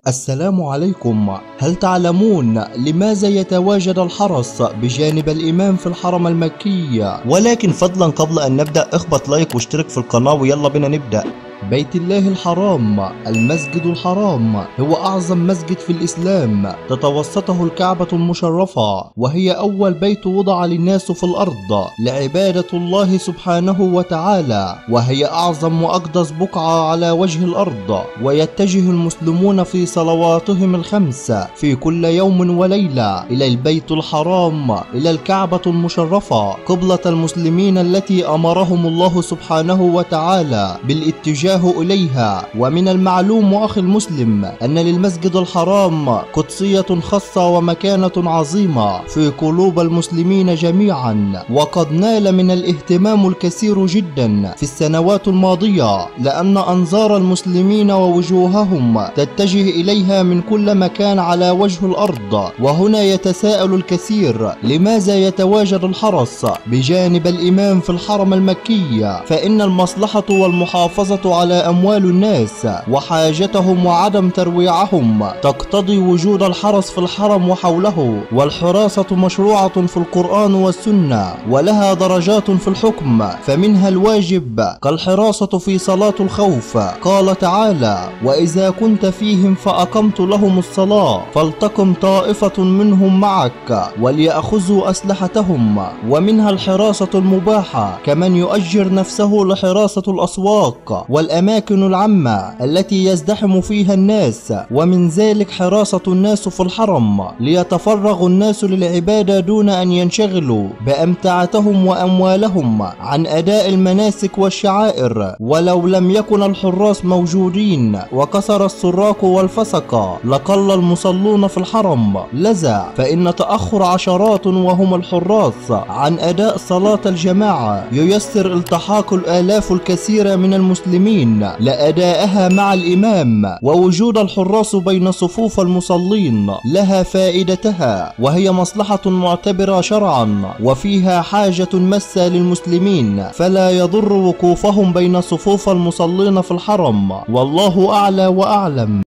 السلام عليكم. هل تعلمون لماذا يتواجد الحرس بجانب الإمام في الحرم المكي؟ ولكن فضلا قبل أن نبدأ اخبط لايك واشترك في القناة ويلا بينا نبدأ. بيت الله الحرام، المسجد الحرام هو أعظم مسجد في الإسلام، تتوسطه الكعبة المشرفة، وهي أول بيت وضع للناس في الأرض لعبادة الله سبحانه وتعالى، وهي أعظم وأقدس بقعة على وجه الأرض، ويتجه المسلمون في صلواتهم الخمس في كل يوم وليلة إلى البيت الحرام، إلى الكعبة المشرفة قبلة المسلمين التي أمرهم الله سبحانه وتعالى بالاتجاه إليها. ومن المعلوم أخي المسلم أن للمسجد الحرام قدسية خاصة ومكانة عظيمة في قلوب المسلمين جميعا، وقد نال من الاهتمام الكثير جدا في السنوات الماضية، لأن أنظار المسلمين ووجوههم تتجه إليها من كل مكان على وجه الأرض. وهنا يتساءل الكثير: لماذا يتواجد الحرس بجانب الإمام في الحرم المكي؟ فإن المصلحة والمحافظة على أموال الناس وحاجتهم وعدم ترويعهم تقتضي وجود الحرس في الحرم وحوله. والحراسة مشروعة في القرآن والسنة، ولها درجات في الحكم، فمنها الواجب كالحراسة في صلاة الخوف. قال تعالى: وإذا كنت فيهم فأقمت لهم الصلاة فلتقم طائفة منهم معك وليأخذوا أسلحتهم. ومنها الحراسة المباحة كمن يؤجر نفسه لحراسة الأسواق والأماكن العامة التي يزدحم فيها الناس، ومن ذلك حراسة الناس في الحرم ليتفرغ الناس للعبادة دون أن ينشغلوا بأمتعتهم وأموالهم عن أداء المناسك والشعائر. ولو لم يكن الحراس موجودين وكثر السراق والفسقة لقل المصلون في الحرم، لذا فإن تأخر عشرات وهم الحراس عن أداء صلاة الجماعة ييسر التحاق الآلاف الكثيرة من المسلمين لأدائها مع الإمام. ووجود الحراس بين صفوف المصلين لها فائدتها، وهي مصلحة معتبرة شرعا وفيها حاجة ماسة للمسلمين، فلا يضر وقوفهم بين صفوف المصلين في الحرم. والله أعلى وأعلم.